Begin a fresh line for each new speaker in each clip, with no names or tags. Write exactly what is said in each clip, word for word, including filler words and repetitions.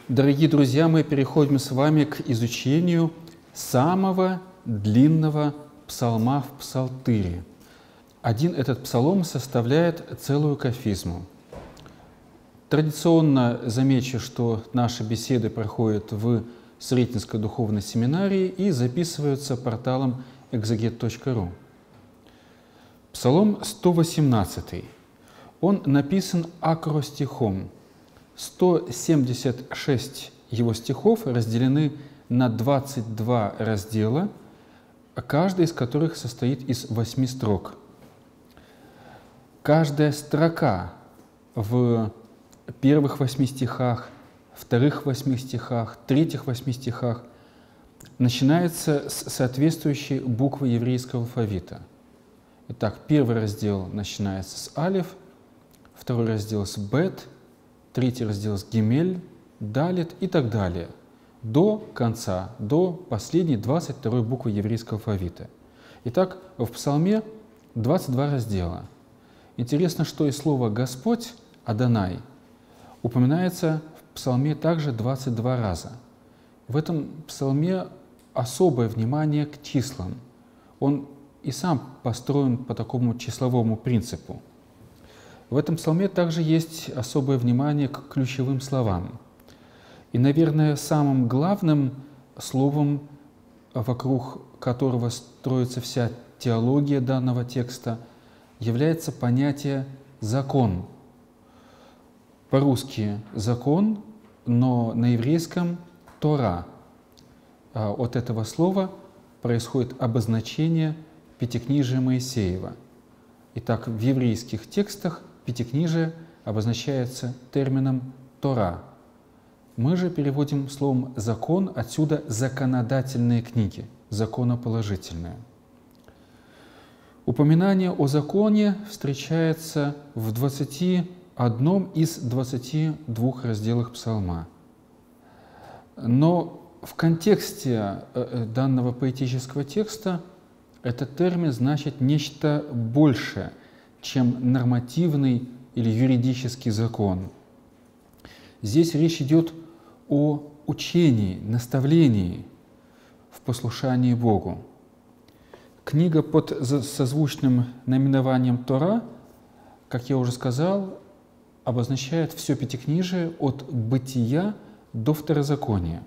Дорогие друзья, мы переходим с вами к изучению самого длинного псалма в Псалтыре. Один этот псалом составляет целую кафизму. Традиционно замечу, что наши беседы проходят в Сретенской духовной семинарии и записываются порталом экзегет точка ру. Псалом сто восемнадцатый. Он написан акростихом. сто семьдесят шесть его стихов разделены на двадцать два раздела, каждый из которых состоит из восьми строк. Каждая строка в первых восьми стихах, вторых восьми стихах, третьих восьми стихах начинается с соответствующей буквы еврейского алфавита. Итак, первый раздел начинается с алеф, второй раздел с бет, третий раздел с гимель, далет и так далее, до конца, до последней двадцать второй буквы еврейского алфавита. Итак, в псалме двадцать два раздела. Интересно, что и слово «Господь», «Адонай», упоминается в псалме также двадцать два раза. В этом псалме особое внимание к числам. Он и сам построен по такому числовому принципу. В этом псалме также есть особое внимание к ключевым словам. И, наверное, самым главным словом, вокруг которого строится вся теология данного текста, является понятие «закон». По-русски «закон», но на еврейском «тора». От этого слова происходит обозначение Пятикнижия Моисеева. Итак, в еврейских текстах Пятикнижие обозначается термином «тора». Мы же переводим словом «закон», отсюда «законодательные книги», «законоположительные». Упоминание о законе встречается в двадцати одном из двадцати двух разделах псалма. Но в контексте данного поэтического текста этот термин значит нечто большее, чем нормативный или юридический закон. Здесь речь идет о учении, наставлении в послушании Богу. Книга под созвучным наименованием «Тора», как я уже сказал, обозначает все Пятикнижие от Бытия до Второзакония.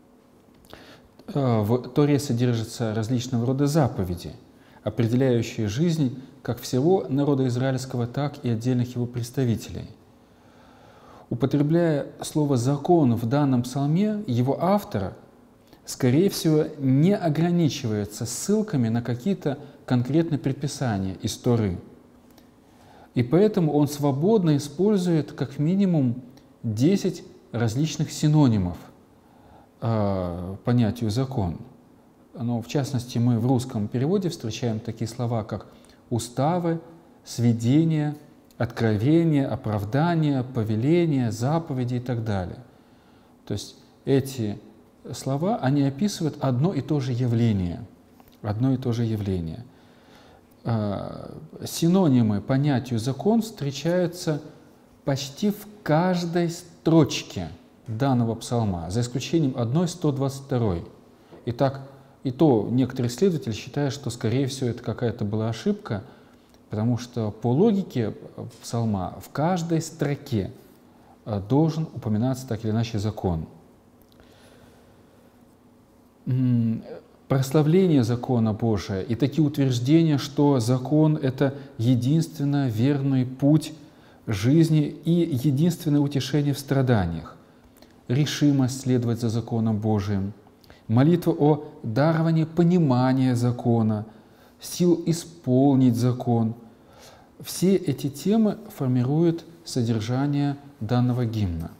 В Торе содержатся различного рода заповеди, определяющие жизнь как всего народа израильского, так и отдельных его представителей. Употребляя слово «закон» в данном псалме, его автор, скорее всего, не ограничивается ссылками на какие-то конкретные предписания из Торы. И поэтому он свободно использует как минимум десять различных синонимов э, понятию «закон». Но, в частности, мы в русском переводе встречаем такие слова, как уставы, сведения, откровения, оправдания, повеления, заповеди и так далее. То есть эти слова, они описывают одно и то же явление. Одно и то же явление. Синонимы понятию «закон» встречаются почти в каждой строчке данного псалма, за исключением одной, сто двадцать второй. Итак, и то некоторые исследователи считают, что, скорее всего, это какая-то была ошибка, потому что по логике псалма в каждой строке должен упоминаться так или иначе закон. Прославление закона Божия и такие утверждения, что закон — это единственно верный путь жизни и единственное утешение в страданиях, решимость следовать за законом Божиим, молитва о даровании понимания закона, сил исполнить закон. Все эти темы формируют содержание данного гимна.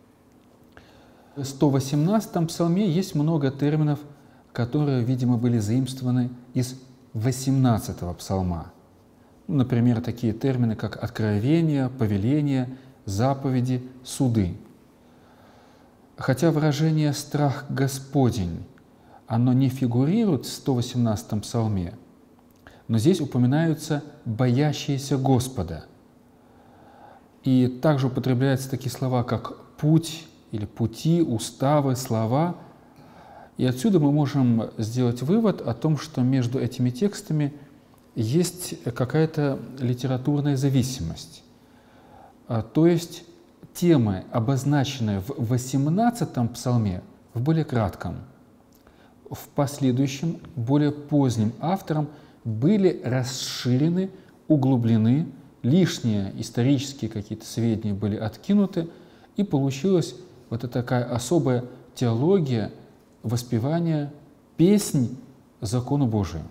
В сто восемнадцатом псалме есть много терминов, которые, видимо, были заимствованы из восемнадцатого псалма. Например, такие термины, как откровение, повеление, заповеди, суды. Хотя выражение «страх Господень» оно не фигурирует в сто восемнадцатом псалме, но здесь упоминаются «боящиеся Господа». И также употребляются такие слова, как «путь», или пути, уставы, слова. И отсюда мы можем сделать вывод о том, что между этими текстами есть какая-то литературная зависимость. То есть темы, обозначенные в восемнадцатом псалме, в более кратком, в последующем, более позднем автором были расширены, углублены, лишние исторические какие-то сведения были откинуты, и получилась вот эта такая особая теология воспевания, песнь закону Божию.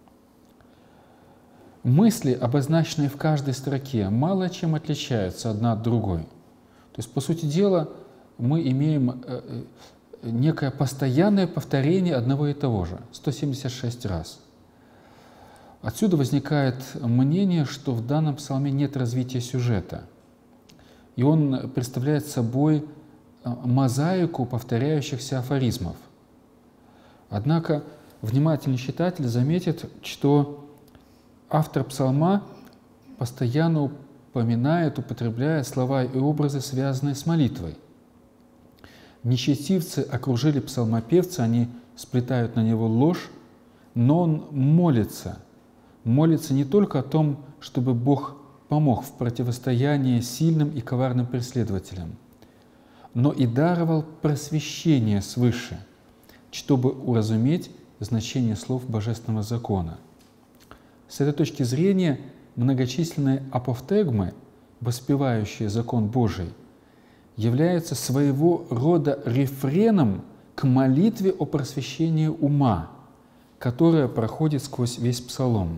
Мысли, обозначенные в каждой строке, мало чем отличаются одна от другой. То есть, по сути дела, мы имеем некое постоянное повторение одного и того же, сто семьдесят шесть раз. Отсюда возникает мнение, что в данном псалме нет развития сюжета, и он представляет собой мозаику повторяющихся афоризмов. Однако внимательный читатель заметит, что автор псалма постоянно упоминает, употребляя слова и образы, связанные с молитвой. Нечестивцы окружили псалмопевца, они сплетают на него ложь, но он молится. Молится не только о том, чтобы Бог помог в противостоянии сильным и коварным преследователям, но и даровал просвещение свыше, чтобы уразуметь значение слов Божественного закона. С этой точки зрения многочисленные апофтегмы, воспевающие закон Божий, являются своего рода рефреном к молитве о просвещении ума, которая проходит сквозь весь псалом.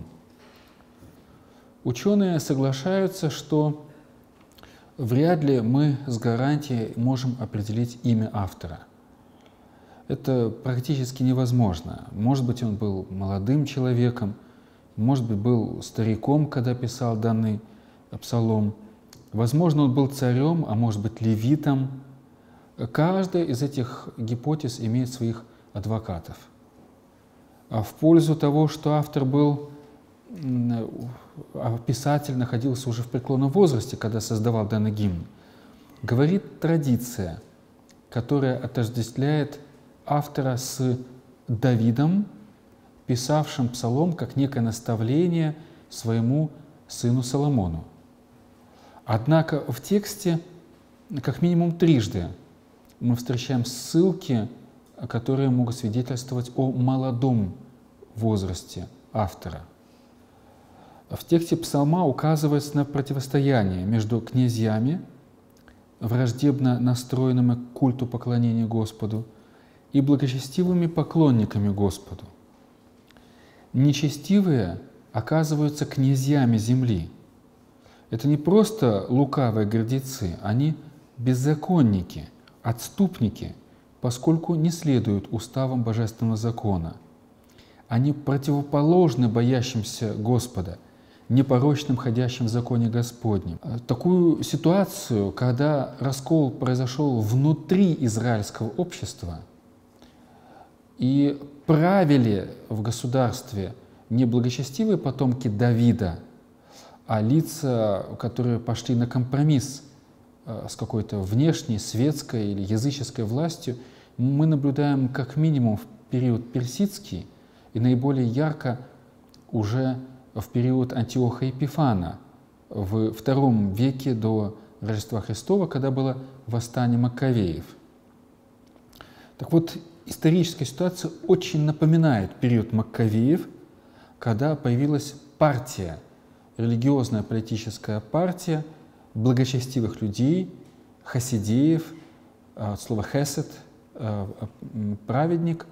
Ученые соглашаются, что вряд ли мы с гарантией можем определить имя автора. Это практически невозможно. Может быть, он был молодым человеком, может быть, был стариком, когда писал данный псалом. Возможно, он был царем, а может быть, левитом. Каждая из этих гипотез имеет своих адвокатов. А в пользу того, что автор был, а писатель находился уже в преклонном возрасте, когда создавал данный гимн, говорит традиция, которая отождествляет автора с Давидом, писавшим псалом как некое наставление своему сыну Соломону. Однако в тексте как минимум трижды мы встречаем ссылки, которые могут свидетельствовать о молодом возрасте автора. В тексте псалма указывается на противостояние между князьями, враждебно настроенными к культу поклонения Господу, и благочестивыми поклонниками Господу. Нечестивые оказываются князьями земли. Это не просто лукавые гордецы, они беззаконники, отступники, поскольку не следуют уставам Божественного закона. Они противоположны боящимся Господа, непорочным, ходящим в законе Господнем. Такую ситуацию, когда раскол произошел внутри израильского общества, и правили в государстве не благочестивые потомки Давида, а лица, которые пошли на компромисс с какой-то внешней, светской или языческой властью, мы наблюдаем как минимум в период персидский и наиболее ярко уже в период Антиоха Епифана в втором веке до Рождества Христова, когда было восстание Маккавеев. Так вот, историческая ситуация очень напоминает период Маккавеев, когда появилась партия, религиозная политическая партия благочестивых людей, хасидеев, от слова хесед, праведник,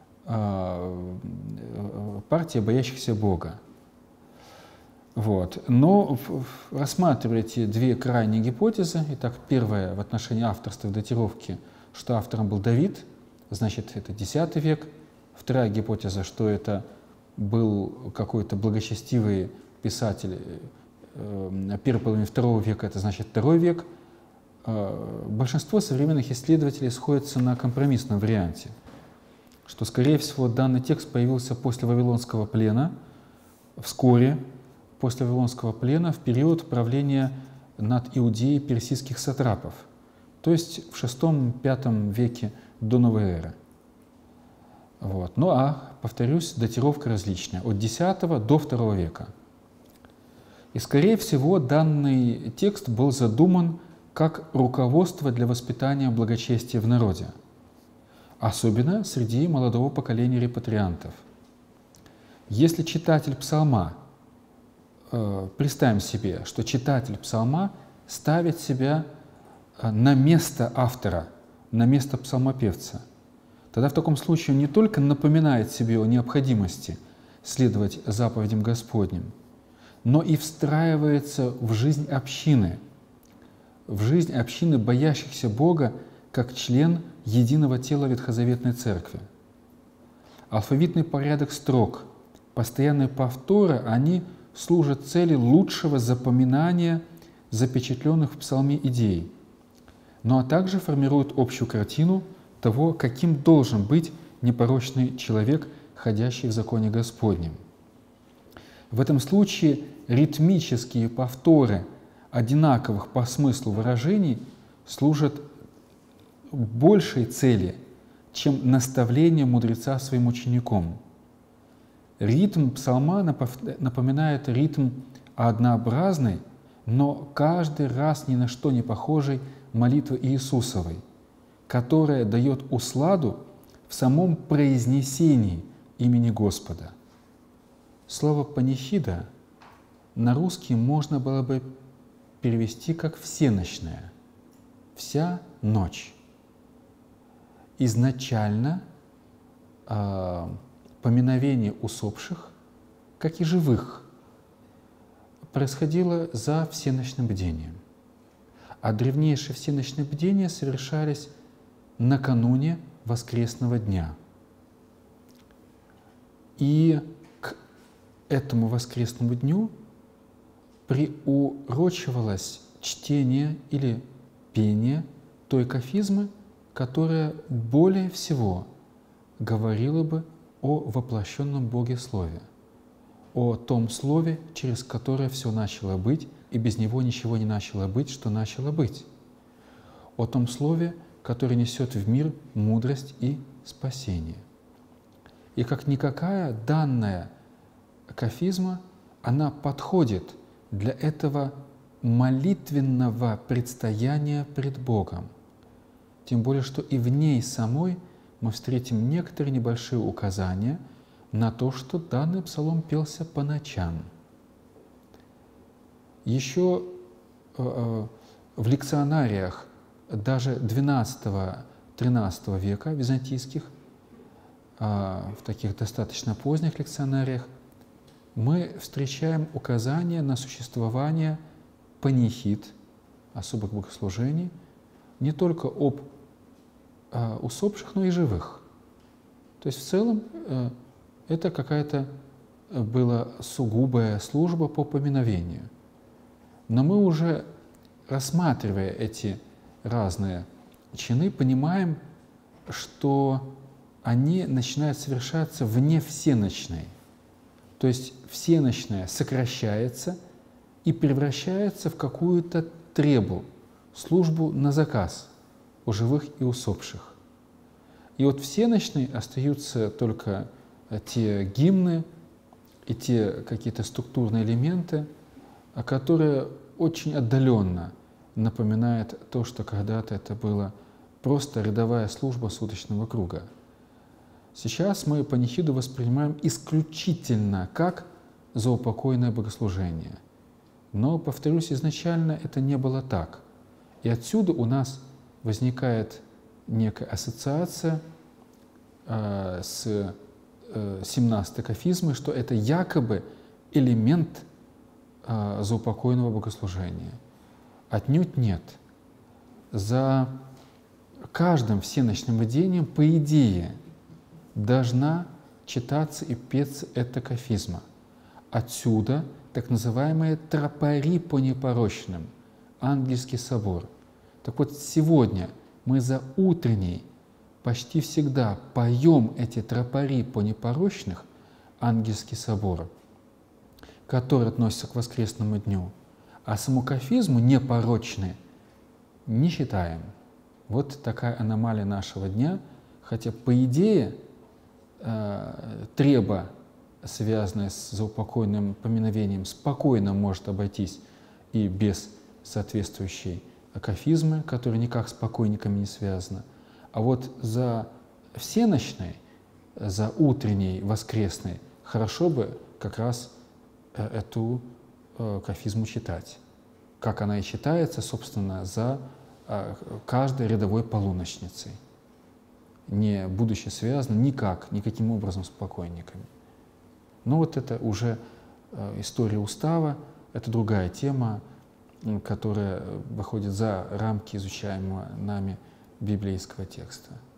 партия боящихся Бога. Вот. Но рассматривая эти две крайние гипотезы, итак, первая в отношении авторства и датировки, что автором был Давид, значит, это десятый век. Вторая гипотеза, что это был какой-то благочестивый писатель первой половины второго века, это значит второй век. Большинство современных исследователей сходятся на компромиссном варианте, что, скорее всего, данный текст появился после Вавилонского плена, вскоре после Вавилонского плена, в период правления над Иудеей персидских сатрапов, то есть в шестом-пятом веке до новой эры. Вот. Ну а, повторюсь, датировка различная, от десятого до второго века. И, скорее всего, данный текст был задуман как руководство для воспитания благочестия в народе, особенно среди молодого поколения репатриантов. Если читатель псалма, э, представим себе, что читатель псалма ставит себя на место автора, на место псалмопевца, тогда в таком случае он не только напоминает себе о необходимости следовать заповедям Господним, но и встраивается в жизнь общины, в жизнь общины боящихся Бога, как член единого тела Ветхозаветной Церкви. Алфавитный порядок строк, постоянные повторы, они служат цели лучшего запоминания запечатленных в псалме идей, ну а также формируют общую картину того, каким должен быть непорочный человек, ходящий в законе Господнем. В этом случае ритмические повторы одинаковых по смыслу выражений служат большей цели, чем наставление мудреца своим ученикам. Ритм псалма напоминает ритм однообразной, но каждый раз ни на что не похожей молитвы Иисусовой, которая дает усладу в самом произнесении имени Господа. Слово «панихида» на русский можно было бы перевести как «всенощная», «вся ночь». Изначально э, поминовение усопших, как и живых, происходило за всенощным бдением. А древнейшие всенощные бдения совершались накануне воскресного дня. И к этому воскресному дню приурочивалось чтение или пение той кафизмы, которая более всего говорила бы о воплощенном Боге Слове, о том Слове, через которое все начало быть, и без него ничего не начало быть, что начало быть, о том Слове, которое несет в мир мудрость и спасение. И как никакая данная кафизма, она подходит для этого молитвенного предстояния пред Богом. Тем более, что и в ней самой мы встретим некоторые небольшие указания на то, что данный псалом пелся по ночам. Еще э, в лекционариях даже двенадцатого-тринадцатого века византийских, э, в таких достаточно поздних лекционариях, мы встречаем указания на существование панихид, особых богослужений, не только об э, усопших, но и живых. То есть в целом э, это какая-то была сугубая служба по поминовению. Но мы уже, рассматривая эти разные чины, понимаем, что они начинают совершаться вне всенощной. То есть всенощная сокращается и превращается в какую-то требу, службу на заказ у живых и усопших. И от всенощной остаются только те гимны и те какие-то структурные элементы, которые очень отдаленно напоминают то, что когда-то это была просто рядовая служба суточного круга. Сейчас мы панихиду воспринимаем исключительно как заупокойное богослужение. Но, повторюсь, изначально это не было так. И отсюда у нас возникает некая ассоциация э, с э, семнадцатой кафизмой, что это якобы элемент э, заупокойного богослужения. Отнюдь нет. За каждым всенощным бдением, по идее, должна читаться и петься эта кафизма. Отсюда так называемые тропари по непорочным, ангельский собор. Так вот, сегодня мы за утренней почти всегда поем эти тропари по непорочных, ангельский собор, который относится к воскресному дню, а саму кафизму непорочные не считаем. Вот такая аномалия нашего дня, хотя, по идее, э, треба, связанная с заупокойным поминовением, спокойно может обойтись и без соответствующей акафизмы, которая никак с покойниками не связана. А вот за всенощной, за утренней, воскресной, хорошо бы как раз эту акафизму читать. Как она и читается, собственно, за каждой рядовой полуночницей, не будучи связана никак, никаким образом с покойниками. Но вот это уже история устава, это другая тема, которая выходит за рамки изучаемого нами библейского текста.